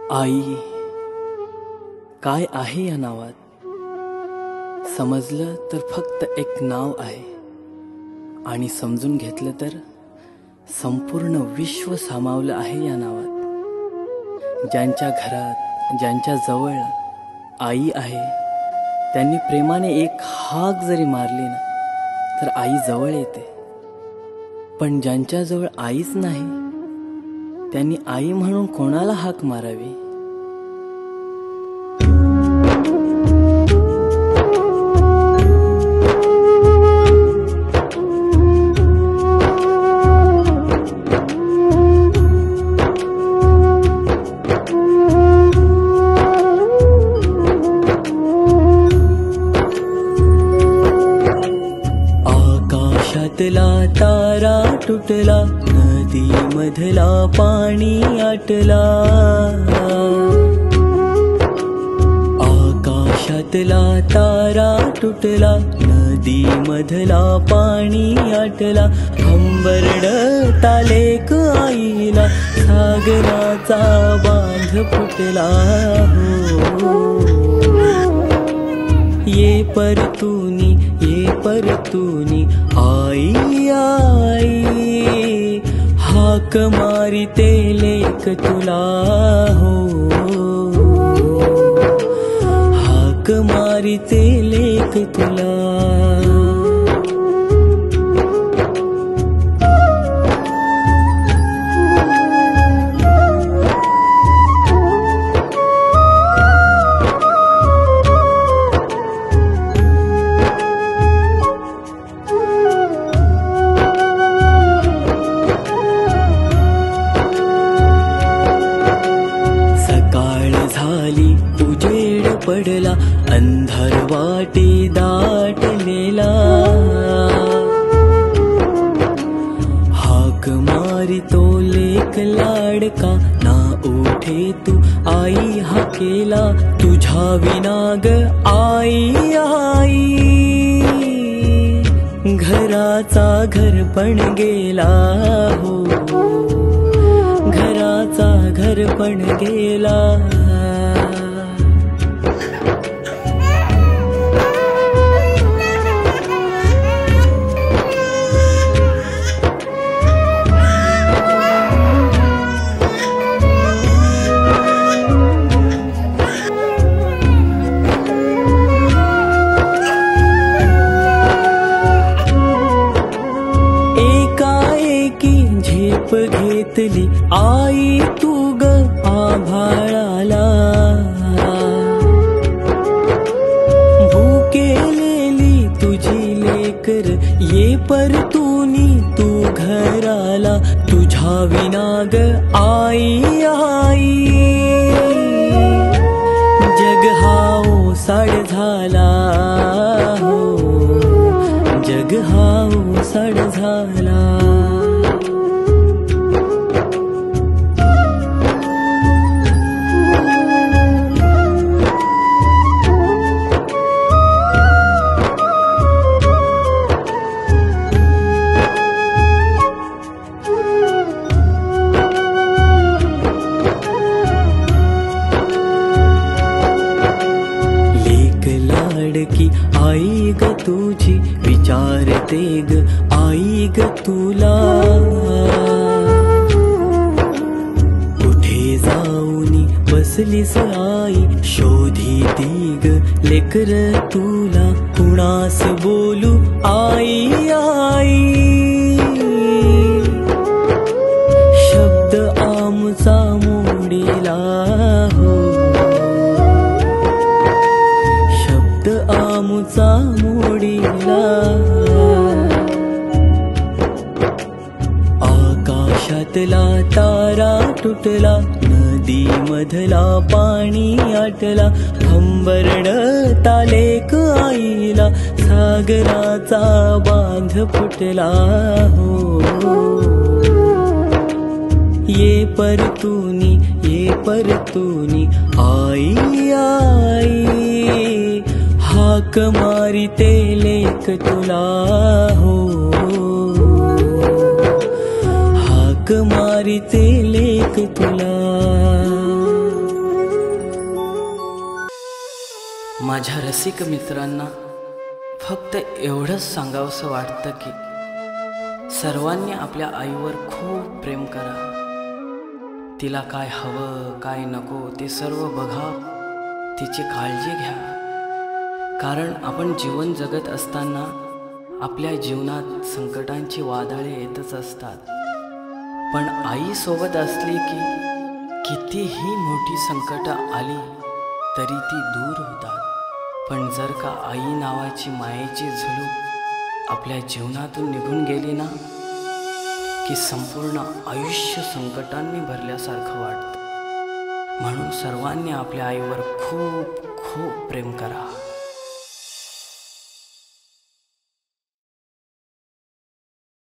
आई काय आहे या नावात? समजलं तर फक्त एक नाव आहे, आणि समजून घेतलं तर संपूर्ण विश्व सामावलं आहे या नावात. ज्यांच्या घरात, ज्यांच्या जवळ आई आहे, त्यांनी प्रेमाने एक हाक जरी मारली ना तर आई जवळ येते. पण ज्यांच्याजवळ आईच नाही, त्यांनी आई म्हणून कोणाला हाक मारावी? आकाशातला तारा तुटला, नदी मधला पाणी आटला. आकाशातला तारा तुटला, नदी मधला पाणी आटला. हंबरडता लेक आईला, सागराचा बांध फुटला. ये परतूनी, ये परतूनी आई आई, हाक मारिते लेक तुला हो. हाक मारिते लेक तुला. उजेड पडला, अंधार वाटे दाटलेला. हाक मारितो लेक लाडका, ना उठे तू आई हाकेला. तुझ्या विनाग आई आई, घराचा घर पण गेला हो. घराचा घर पण गेला. झेप घेतली आई तू ग आभाळाला. भूकेलेली तुझी लेकर, ये परतूनी तू घराला. तुझ्या विनाग आई आई, जग हा ओसाड झाला हो. जग हा ओसाड झाला. लाडकी आई ग तुझी, विचारते ग आई ग तुला. कुठे जाऊनी बसलीस आई, शोधिती ग लेकर तुला. कुणास बोलू आई आई, शब्द आमचा मोडीला हो. आमुचा मोडीला. आकाशातला तारा तुटला, नदी मधला पाणी आटला. हंबरडता लेक आईला, सागराचा बांध फुटला हो. ये परतूनी, ये परतूनी आई आई, हाक मारिते लेक तुला हो. हाक मारिते लेक तुला. माझ्या रसिक मित्रांना फक्त एवढंच सांगावंसं वाटतं की सर्वांनी आपल्या आईवर खूप प्रेम करा. तिला काय हवं काय नको ते सर्व बघा, तिची काळजी घ्या. कारण आपण जीवन जगत असताना आपल्या जीवनात संकटांची वादळे येतच असतात. पण आई सोबत असली की कितीही मोठी संकट आली तरी ती दूर होतात. पण जर का आई नावाची मायेची झुलूक आपल्या जीवनातून निघून गेली ना, की संपूर्ण आयुष्य संकटांनी भरल्यासारखं वाटतं. म्हणून सर्वांनी आपल्या आईवर खूप खूप प्रेम करा.